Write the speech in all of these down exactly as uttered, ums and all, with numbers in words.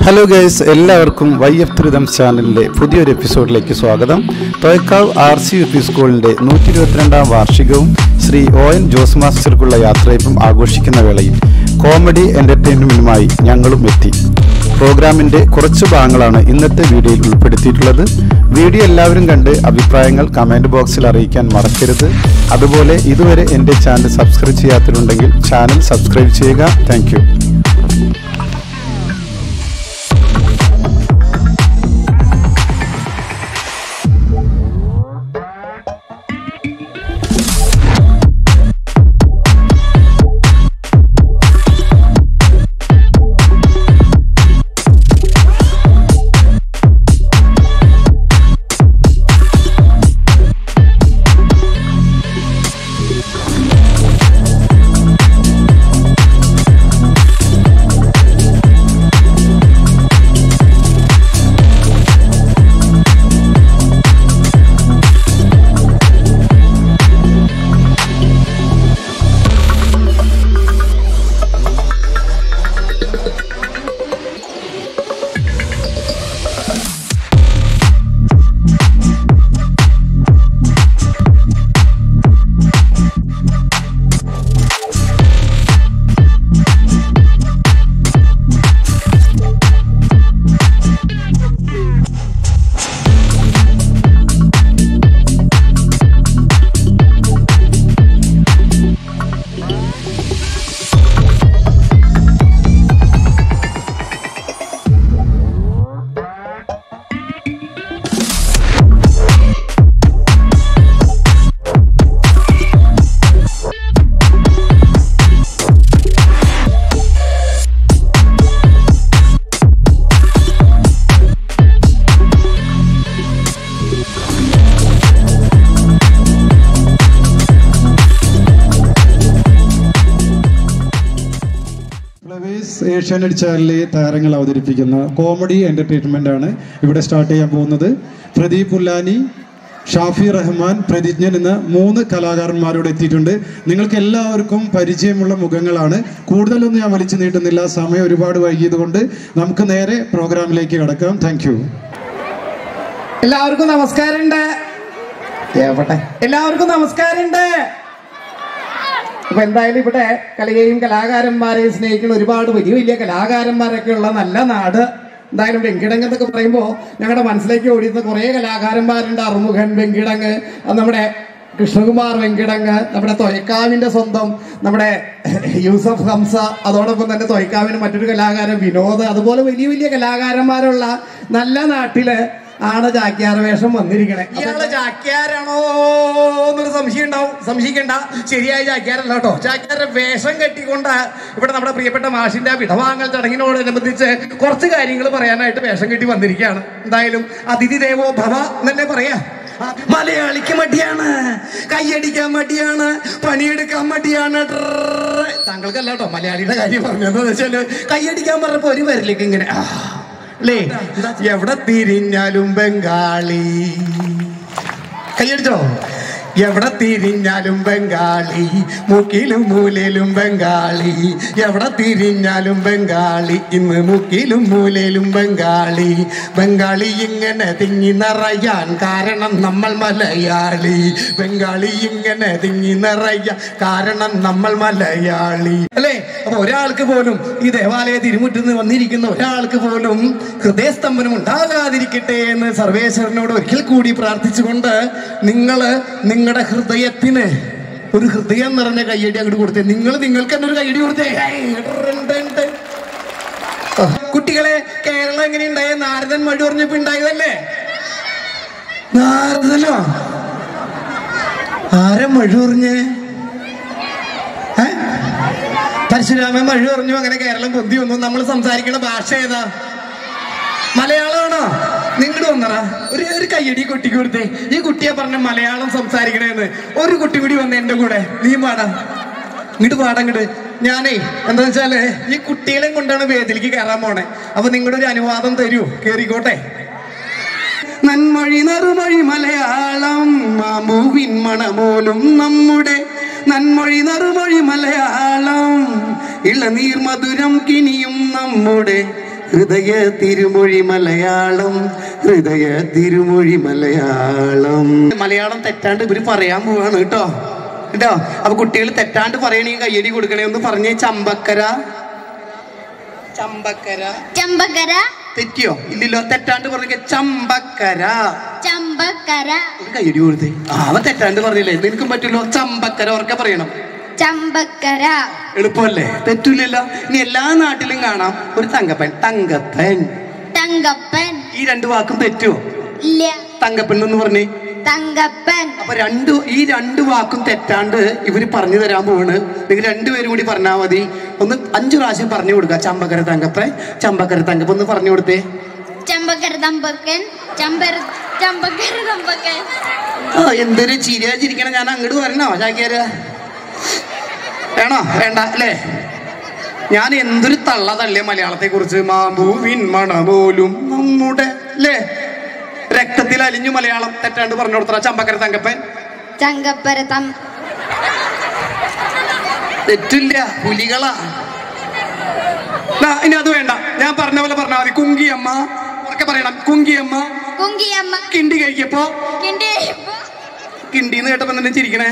Hello guys, എല്ലാവർക്കും Y F ത്രിതം ചാനലിലെ പുതിയൊരു എപ്പിസോഡിലേക്ക് സ്വാഗതം. Thoykkavu R C U P സ്കൂളിൻ്റെ നൂറ്റി ഇരുപത്തിരണ്ടാം വാർഷികവും ശ്രീ ഒ എൻ ജോസ് മാസ്റ്റർക്കുള്ള യാത്രയപ്പും ആഘോഷിക്കുന്ന വേളയിൽ കോമഡി എൻ്റർടൈൻമെൻറ്റുമായി ഞങ്ങളും എത്തി. പ്രോഗ്രാമിൻ്റെ കുറച്ച് ഭാഗങ്ങളാണ് ഇന്നത്തെ വീഡിയോയിൽ ഉൾപ്പെടുത്തിയിട്ടുള്ളത്. വീഡിയോ എല്ലാവരും കണ്ട് അഭിപ്രായങ്ങൾ കമൻറ്റ് ബോക്സിൽ അറിയിക്കാൻ മറക്കരുത്. അതുപോലെ ഇതുവരെ എൻ്റെ ചാനൽ സബ്സ്ക്രൈബ് ചെയ്യാത്തവരുണ്ടെങ്കിൽ ചാനൽ സബ്സ്ക്രൈബ് ചെയ്യുക. Thank you. ഏഷ്യാനെറ്റ് ചാനലിലെ താരങ്ങൾ അവതരിപ്പിക്കുന്ന കോമഡി എൻ്റർടൈൻമെൻ്റ് ആണ് ഇവിടെ സ്റ്റാർട്ട് ചെയ്യാൻ പോകുന്നത്. പ്രദീപ് പുല്ലാനി, ഷാഫി റഹ്മാൻ, പ്രതിജ്ഞൻ എന്ന മൂന്ന് കലാകാരന്മാരോട് എത്തിയിട്ടുണ്ട്. നിങ്ങൾക്ക് എല്ലാവർക്കും പരിചയമുള്ള മുഖങ്ങളാണ്. കൂടുതലൊന്നും ഞാൻ വലിച്ചു നീട്ടുന്നില്ല, സമയം ഒരുപാട് വൈകിയത് കൊണ്ട് നമുക്ക് നേരെ പ്രോഗ്രാമിലേക്ക് കടക്കാം. Thank you. എല്ലാവർക്കും നമസ്കാരമുണ്ട്. എല്ലാവർക്കും നമസ്കാരമുണ്ട്. അപ്പൊ എന്തായാലും ഇവിടെ കലയെയും കലാകാരന്മാരെയും സ്നേഹിക്കുന്ന ഒരുപാട് വലിയ വലിയ കലാകാരന്മാരൊക്കെ ഉള്ള നല്ല നാട്. എന്തായാലും വെങ്കിടങ്ങ് എന്നൊക്കെ പറയുമ്പോൾ ഞങ്ങളുടെ മനസ്സിലേക്ക് ഓടിയുന്ന കുറേ കലാകാരന്മാരുണ്ട്. അറുമുഖൻ വെങ്കിടങ്ങ്, നമ്മുടെ കൃഷ്ണകുമാർ വെങ്കിടങ്ങ്, നമ്മുടെ തൊയക്കാവിന്റെ സ്വന്തം നമ്മുടെ യൂസഫ് ഹംസ, അതോടൊപ്പം തന്നെ തൊയക്കാവിന് മറ്റൊരു കലാകാരൻ വിനോദ്, അതുപോലെ വലിയ വലിയ കലാകാരന്മാരുള്ള നല്ല നാട്ടില് ആണ് ചാക്യാർ വേഷം വന്നിരിക്കണേ. ഇയാള് ചാക്യാരാണോ എന്നൊരു സംശയം ഉണ്ടാവും. സംശയിക്കണ്ട, ശരിയായ ചാക്യാരല്ല കേട്ടോ. ചാക്യാരുടെ വേഷം കെട്ടിക്കൊണ്ട് ഇവിടെ നമ്മുടെ പ്രിയപ്പെട്ട മാഷിന്റെ വിടവാങ്ങൽ ചടങ്ങിനോടനുബന്ധിച്ച് കുറച്ച് കാര്യങ്ങൾ പറയാനായിട്ട് വേഷം കെട്ടി വന്നിരിക്കുകയാണ്. എന്തായാലും അതിഥി ദേവോ ഭവ എന്നല്ലേ പറയാ. മലയാളിക്ക് മടിയാണ്, കൈയടിക്കാൻ മടിയാണ്, പണിയെടുക്കാൻ മടിയാണ്. താങ്കൾക്കല്ല കേട്ടോ, മലയാളിയുടെ കാര്യം പറഞ്ഞതെന്ന് വെച്ചാല് കൈയടിക്കാൻ പറഞ്ഞപ്പോ ഒരു വരലേക്ക് ഇങ്ങനെ അല്ലേ, എവിടെ തിരിഞ്ഞാലും ബംഗാളി. കൈയടിച്ചോ? എവിടെ തിരിഞ്ഞാലും ബംഗാളി, മുക്കിലും മൂലയിലും ബംഗാളി. എവിടെ തിരിഞ്ഞാലും ബംഗാളി, ഇന്ന് മുക്കിലും മൂലയിലും ബംഗാളി. ബംഗാളി ഇങ്ങനെ തിങ്ങി നിറയാൻ കാരണം നമ്മൾ മലയാളി. ബംഗാളി ഇങ്ങനെ തിങ്ങി നിറയാൻ കാരണം നമ്മൾ മലയാളി അല്ലേ. അപ്പൊ ഒരാൾക്ക് പോലും ഈ ദേവാലയ തിരുമുറ്റത്ത് വന്നിരിക്കുന്ന ഒരാൾക്ക് പോലും ഹൃദയസ്തംഭനം ഉണ്ടാകാതിരിക്കട്ടെ എന്ന് സർവേശ്വരനോട് ഒരിക്കൽ കൂടി പ്രാർത്ഥിച്ചുകൊണ്ട് നിങ്ങള് നിങ്ങളുടെ ഹൃദയത്തിന് ഒരു ഹൃദയം നിറഞ്ഞ കയ്യടി അങ്ങോട്ട് കൊടുത്തേ. നിങ്ങൾ നിങ്ങൾക്ക് തന്നെ ഒരു കയ്യടി കൊടുത്തേ. കുട്ടികളെ, കേരളം എങ്ങനെ ഉണ്ടായ? നാരദൻ മഴ പറഞ്ഞപ്പോ ഉണ്ടായതല്ലേ? നാരദനോ? ആരെ മഴ പറഞ്ഞേ? പരശുരാമൻ മഴ പറഞ്ഞു, അങ്ങനെ കേരളം പൊന്തി വന്നു. നമ്മൾ സംസാരിക്കുന്ന ഭാഷ ഏതാ? മലയാളമാണോ? നിങ്ങോട്ട് വന്നറ ഒരു ഒരു കയ്യടി കുട്ടിക്ക് കൊടുത്തേ. ഈ കുട്ടിയെ പറഞ്ഞ മലയാളം സംസാരിക്കണേന്ന്. ഒരു കുട്ടി കൂടി വന്ന എന്റെ കൂടെ, നീ പാടാ, ഇങ്ങോട്ട് പാടാ ഇങ്ങോട്ട്. ഞാനേ എന്താ വെച്ചാല് ഈ കുട്ടികളെ കൊണ്ടാണ് വേദിലേക്ക് കയറാൻ പോണേ. അപ്പൊ നിങ്ങളുടെ ഒരു അനുവാദം തരൂ, കേറിക്കോട്ടെ. നന്മൊഴി നറുമൊഴി മലയാളം, മാമൂവിൻ മണമോലും നമ്മുടെ നന്മൊഴി നറുമൊഴി മലയാളം, ഇളനീർ മധുരം കിനിയും നമ്മുടെ ഹൃദയ തിരുമൊഴി മലയാളം, ഹൃദയ തിരുമൊഴി മലയാളം. മലയാളം തെറ്റാണ്ട് ഇവര് പറയാൻ പോവാണ് കേട്ടോ കേട്ടോ. അപ്പൊ കുട്ടികൾ തെറ്റാണ്ട് പറയണെങ്കിൽ കയ്യടി കൊടുക്കണേ. ഒന്ന് പറഞ്ഞേ. ചമ്പക്കര, ചമ്പക്കര, ചമ്പക്കര. തെറ്റിയോ? ഇല്ലല്ലോ. തെറ്റാണ്ട് പറഞ്ഞ ചമ്പക്കര, ചമ്പക്കര. ഒരു കയ്യടി കൊടുത്തേ. ആ അവ തെറ്റാണ്ട് പറഞ്ഞില്ലേ, നിനക്കും പറ്റുമല്ലോ. ചമ്പക്കര ഉറക്കെ പറയണം. ചമ്പക്കര. എളുപ്പമല്ലേ? തെറ്റൂലല്ലോ. ഇനി എല്ലാ നാട്ടിലും കാണാം ഒരു തങ്കപ്പൻ. തങ്കപ്പൻ, തങ്കപ്പൻ. ഈ രണ്ടു വാക്കും തെറ്റുവോ? ഇല്ല. തങ്കപ്പൻ എന്ന് പറഞ്ഞേ. തങ്കപ്പൻ. അപ്പൊ രണ്ടു ഈ രണ്ടു വാക്കും തെറ്റാണ്ട് ഇവര് പറഞ്ഞു തരാൻ പോവാണ്. നിങ്ങൾ രണ്ടുപേരും കൂടി പറഞ്ഞാൽ മതി. ഒന്ന് അഞ്ചു പ്രാവശ്യം പറഞ്ഞു കൊടുക്ക. ചമ്പക്കര തങ്കപ്പൻ, ചമ്പക്കര തങ്കപ്പൻ ഒന്ന് പറഞ്ഞു കൊടുത്തേ. ചമ്പക്കര തമ്പക്കൻ, ചമ്പര ചമ്പക്കര തമ്പക്കൻ. ആ എന്തൊരു ചിരിയാ ചിരിക്കണം. ഞാൻ അങ്ങോട്ട് വരണോ ചാക്കിയാര്? വേണോ? വേണ്ട അല്ലേ? ഞാൻ എന്തൊരു തള്ള തള്ളിയ മലയാളത്തെ കുറിച്ച്. മാമ്പൂവിൻ മണപോലും നമ്മുടെ അല്ലേ രക്തത്തിൽ അലിഞ്ഞു മലയാളം. തെറ്റാണ്ട് പറഞ്ഞു കൊടുത്ത ചമ്പക്കര തങ്കപ്പൻ, ചങ്കപ്പര തം. തെറ്റില്ല, പുലികളാ. ഇനി അത് വേണ്ട, ഞാൻ പറഞ്ഞ പോലെ പറഞ്ഞാൽ മതി. കുങ്കിയമ്മ ഉറക്കെ പറയണം. കുങ്കിയമ്മ, കുങ്കിയമ്മ. കിണ്ടി കഴിക്കപ്പോ, കിണ്ടി കിണ്ടിന്ന് കേട്ടപ്പോ തന്നെ ചിരിക്കണേ.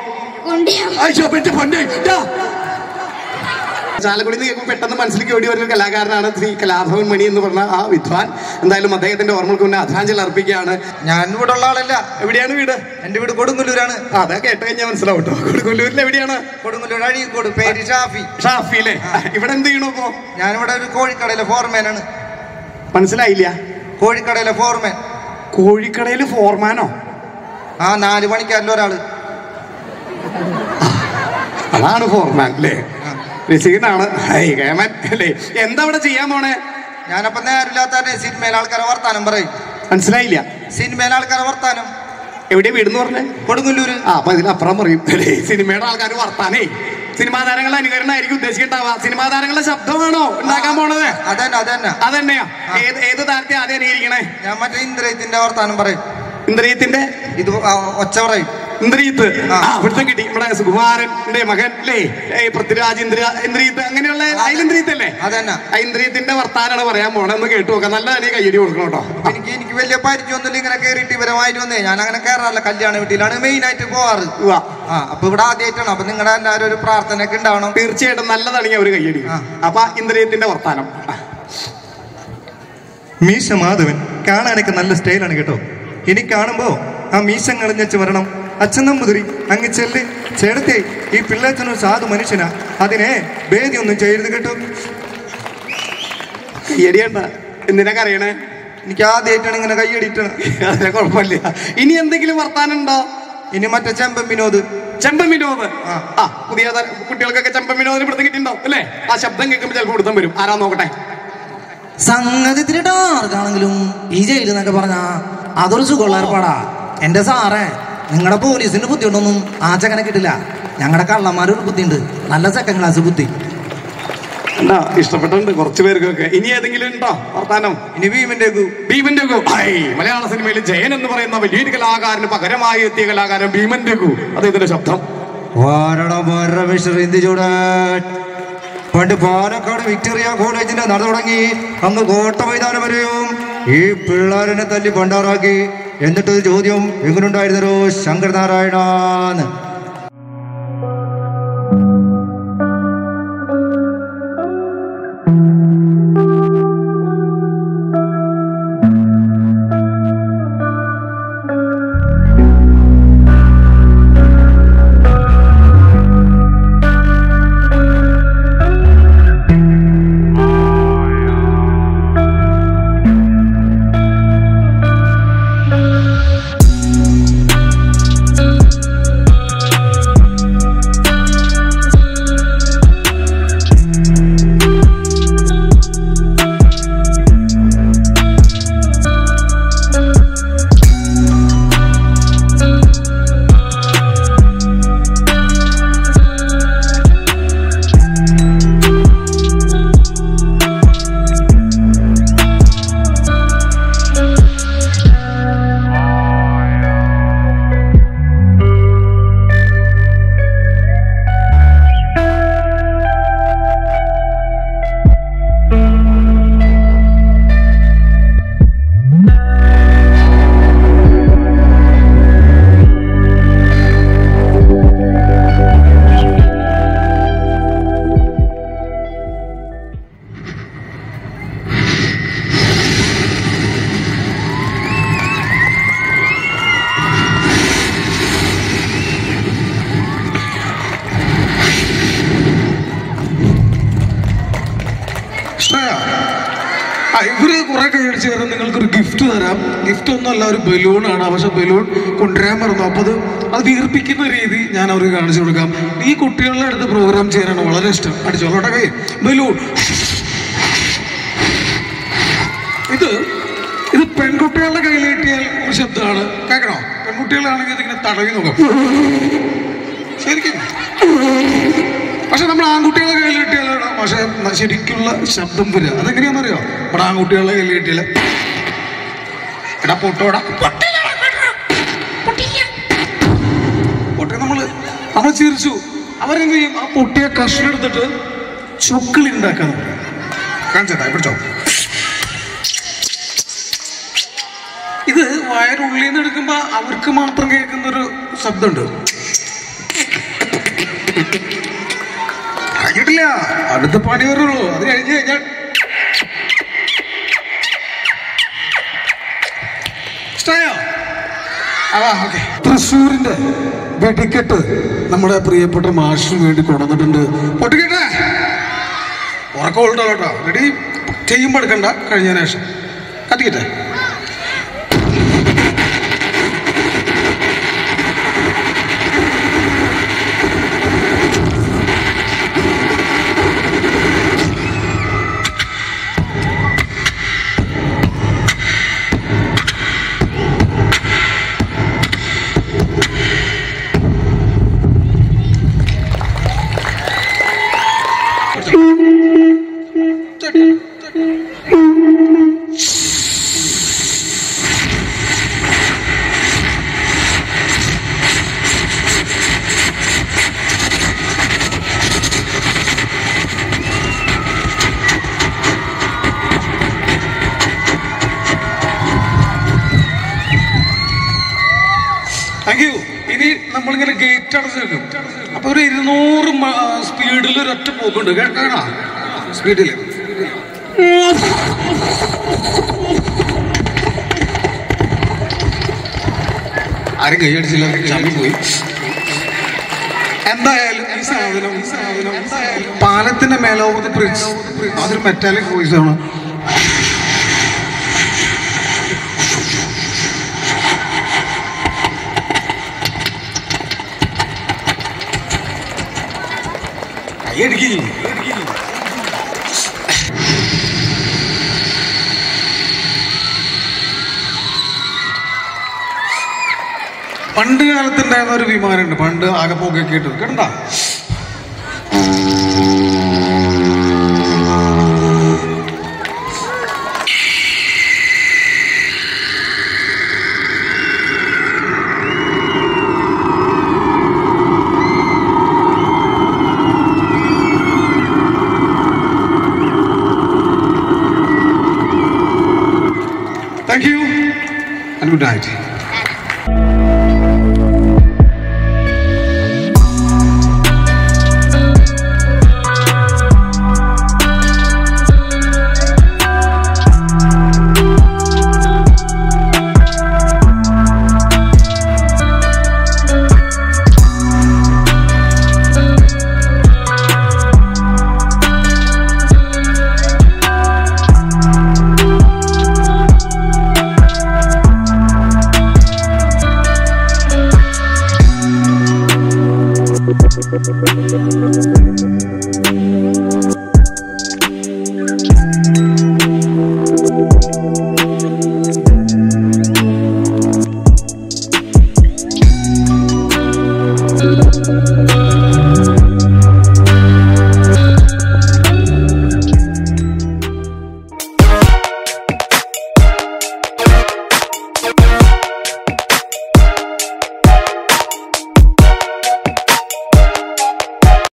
ചാലക്കുടി നിന്ന് കേൾക്കുമ്പോൾ പെട്ടെന്ന് മനസ്സിലേക്ക് ഓടി വരുന്ന കലാകാരനാണ് ശ്രീ കലാഭവൻ മണി എന്ന് പറഞ്ഞ ആ വിദ്വാൻ. എന്തായാലും അദ്ദേഹത്തിന്റെ ഓർമ്മകൾക്ക് മുന്നേ ആദരാഞ്ജലി അർപ്പിക്കുകയാണ്. ഞാൻ ഇവിടെ ഉള്ള ആളല്ല. എവിടെയാണ് വീട്? എന്റെ വീട് കൊടുങ്ങല്ലൂരാണ്. അതാ കേട്ട് കഴിഞ്ഞാൽ മനസ്സിലാവും കേട്ടോ. കൊടുങ്ങല്ലൂരിൽ എവിടെയാണ്? കൊടുങ്ങല്ലൂർ അഴീക്കോട്. പേര് ഷാഫി. ഷാഫി അല്ലേ? ഇവിടെ എന്ത് ചെയ്യണോ? ഇപ്പോ ഞാനിവിടെ ഒരു കോഴിക്കടയിലെ ഫോർമാനാണ്. മനസ്സിലായില്ല? കോഴിക്കടയിലെ ഫോർമാൻ. കോഴിക്കടയില് ഫോർമാനോ? ആ നാല് പണിക്കാരിൽ ഒരാള്. അതാണ് ഫോർമാൻ അല്ലേ? രസികനാണ് അല്ലേ? എന്താ ഇവിടെ ചെയ്യാൻ പോണേ? ഞാനപ്പോ നേരില്ലാത്ത സിനിമയിലെ ആൾക്കാരെ വർത്താനം പറയും. മനസ്സിലായില്ല? സിനിമയിലെ ആൾക്കാരെ വർത്താനം. എവിടെയാ വീടെന്ന് പറഞ്ഞേ? കൊടുങ്ങല്ലൂര്. ആ അപ്പൊ ഇതിനപ്പുറം പറയും അല്ലേ? സിനിമയുടെ ആൾക്കാർ വർത്താനേ. സിനിമാ താരങ്ങളുടെ അനുകരണമായിരിക്കും ഉദ്ദേശിക്കണ്ടാവുക. സിനിമാ താരങ്ങളുടെ ശബ്ദമാണോ ഉണ്ടാക്കാൻ പോണത്? അതന്നെ അതന്നെ അതന്നെയാ. ഏത് ഏത് താരത്തെ ആദ്യം അനുകരിക്കണേ? ഞാൻ മറ്റേ ഇന്ദ്രിയത്തിന്റെ വർത്താനം പറയും. ഇന്ദ്രിയത്തിന്റെ ഇത് ഒച്ച പറയും. ഇന്ദ്രിയത്ത് അവിടുത്തെ കിട്ടി. നമ്മുടെ സുകുമാരന്റെ മകൻ അല്ലേ? പൃഥ്വിരാജ് ഇന്ദ്ര ഇന്ദ്രിയത്ത് അങ്ങനെയുള്ള അയിലിന്ദ്രിയത്തല്ലേ? അതന്നെ. ഇന്ദ്രിയത്തിന്റെ വർത്താനാണ് പറയാൻ പോണേ. ഒന്ന് കേട്ടു നോക്കാം. നല്ല തന്നെ കയ്യടി കൊടുക്കണം കേട്ടോ. എനിക്ക് എനിക്ക് വലിയ പരിചയമൊന്നുമില്ല. ഇങ്ങനെ കയറിയിട്ട് ഇവരമായിട്ട് വന്നേ. ഞാൻ അങ്ങനെ കയറാറില്ല. കല്യാണ വീട്ടിലാണ് മെയിൻ ആയിട്ട് പോവാറ്. ആ അപ്പൊ ഇവിടെ ആദ്യമായിട്ടാണ്. അപ്പൊ നിങ്ങളുടെ എല്ലാവരും ഒരു പ്രാർത്ഥനയൊക്കെ ഉണ്ടാവണം. തീർച്ചയായിട്ടും നല്ലതാണെങ്കിൽ ഒരു കയ്യടി. അപ്പൊ ഇന്ദ്രിയത്തിന്റെ വർത്താനം. മീശ മാധവൻ കാണാനൊക്കെ നല്ല സ്റ്റൈലാണ് കേട്ടോ. ഇനി കാണുമ്പോ ആ മീശ കളഞ്ഞു വരണം. അച്ഛൻ നമ്പൂതിരി അങ്ങ് ചെല്ല്. ചേടത്തെ ഈ പിള്ളേച്ചനൊരു സാധു മനുഷ്യനാ. അതിനെ ഭേദിയൊന്നും ചെയ്യരുത് കേട്ടോ. കയ്യടിയണ്ട. എന്തിനാ അറിയണേ? എനിക്ക് ആദ്യമായിട്ടാണ് ഇങ്ങനെ കയ്യടിയിട്ടാണ്. അതിനെ കുഴപ്പമില്ല. ഇനി എന്തെങ്കിലും വർത്താനം ഉണ്ടോ? ഇനി മറ്റേ ചെമ്പൻ വിനോദ്. ചെമ്പൻ വിനോദ്. ആ പുതിയ കുട്ടികൾക്കൊക്കെ ചെമ്പൻ വിനോദിന് പിടുത്തം കിട്ടിയിട്ടുണ്ടോ അല്ലേ? ആ ശബ്ദം കേൾക്കുമ്പോൾ ചിലപ്പോൾ പിടുത്തം വരും. ആരാ നോക്കട്ടെ. സംഗതി ആർക്കാണെങ്കിലും ഈ ജയില് എന്നൊക്കെ പറഞ്ഞാ അതൊരു സുഖമുള്ള ഏർപ്പാടാ. എന്റെ സാറേ, നിങ്ങളുടെ പോലീസിന്റെ ബുദ്ധിയുണ്ടൊന്നും ആ ചക്കനെ കിട്ടില്ല. ഞങ്ങളുടെ കള്ളന്മാരൊരു ബുദ്ധിയുണ്ട്. നല്ല സെക്കൻഡ് ക്ലാസ് ബുദ്ധി. എന്താ ഇഷ്ടപ്പെട്ടുണ്ട് കുറച്ചു പേർക്കൊക്കെ. ഇനി ഏതെങ്കിലും ഉണ്ടോ വർത്താനം? ഇനി ഭീമന്റെ ഭീമന്റെ മലയാള സിനിമയിൽ ജയൻ എന്ന് പറയുന്ന വലിയൊരു കലാകാരന് പകരമായി എത്തിയ കലാകാരൻ ഭീമന്റെ ഗു. അദ്ദേഹത്തിന്റെ ശബ്ദം. പണ്ട് പാലക്കാട് വിക്ടോറിയ കോളേജിന്റെ നട തുടങ്ങി അങ്ങ് കോട്ട മൈതാനം വരെയും ഈ പിള്ളേരനെ തല്ലി പണ്ടാറാക്കി. എന്നിട്ടൊരു ചോദ്യം എങ്ങനെയുണ്ടായിരുന്നോ ശങ്കരനാരായണാന്ന്. ഇവര് കുറെ കൈയടിച്ച് കയറാൻ നിങ്ങൾക്കൊരു ഗിഫ്റ്റ് തരാം. ഗിഫ്റ്റ് ഒന്നുമല്ല, ഒരു ബലൂണാണ്. പക്ഷെ ബലൂൺ കൊണ്ടുവരാൻ മറന്നു. അപ്പോൾ അത് അത് വീർപ്പിക്കുന്ന രീതി ഞാൻ അവർക്ക് കാണിച്ചു കൊടുക്കാം. ഈ കുട്ടികളുടെ അടുത്ത് പ്രോഗ്രാം ചെയ്യാനാണ് വളരെ ഇഷ്ടം. അടിച്ചോളോട്ടെ കൈ. ബലൂൺ. ഇത് ഇത് പെൺകുട്ടികളുടെ കയ്യിൽ കിട്ടിയാൽ ഒരു ശബ്ദമാണ്. കേൾക്കണോ? പെൺകുട്ടികളാണെങ്കിൽ ഇതിങ്ങനെ തടവി നോക്കാം ശരിക്കും. പക്ഷെ നമ്മൾ ആൺകുട്ടികളുടെ കയ്യിൽ കിട്ടിയാലാണ് പക്ഷെ ശരിക്കുള്ള ശബ്ദം വരിക. അതെങ്ങനെയാണെന്നറിയോ? നമ്മുടെ ആൺകുട്ടികളുടെ കയ്യിൽ കിട്ടിയാൽ എടാ പൊട്ടോടാ പൊട്ടി നമ്മൾ നമ്മൾ ചിരിച്ചു. അവരെന്ത് ചെയ്യും? ആ പൊട്ടിയ കഷ്ണം എടുത്തിട്ട് ചൊക്കിളി ഉണ്ടാക്കാൻ കാണിച്ചേട്ടാ. പിടിച്ചോ. ഇത് വയറുള്ളിൽ നിന്ന് എടുക്കുമ്പോ അവർക്ക് മാത്രം കേൾക്കുന്നൊരു ശബ്ദമുണ്ട്. കഴിഞ്ഞിട്ടില്ല, അടുത്ത പണി വരുള്ളൂ. അത് കഴിഞ്ഞ് കഴിഞ്ഞാൽ ഇഷ്ടമായോ? അതാ ഓക്കെ. തൃശ്ശൂരിന്റെ വെടിക്കെട്ട് നമ്മുടെ പ്രിയപ്പെട്ട മാഷിന് വേണ്ടി കൊണ്ടുവന്നിട്ടുണ്ട്. പൊട്ടിക്കട്ടെ. ഉറക്കം ഉണ്ടോ കേട്ടോ? റെഡി? ചെയ്യുമ്പോൾ എടുക്കണ്ട, കഴിഞ്ഞതിന് ശേഷം കത്തിക്കട്ടെ. Thank you. ഇനി നമ്മളിങ്ങനെ ഗേറ്റ് അടച്ച് വെക്കും. അപ്പൊ ഒരു ഇരുന്നൂറ് സ്പീഡിൽ ഒരൊറ്റ പോക്കുണ്ട്. കേൾക്കണ സ്പീഡില് ആരും കൈയടിച്ചില്ല, ചമ്മി പോയി. എന്തായാലും ഈ സാധനം ഈ സാധനം പാലത്തിന്റെ മേലോവത് ബ്രിഡ്ജ്, അതൊരു മെറ്റാലിക് വോയിസ് ആണ്. പണ്ട് കാലത്തുണ്ടായിരുന്ന ഒരു വിമാനമുണ്ട്. പണ്ട് ആകെ പോകൊക്കെ ഇട്ടത് കേട്ട. Thank you and good night. Thank you.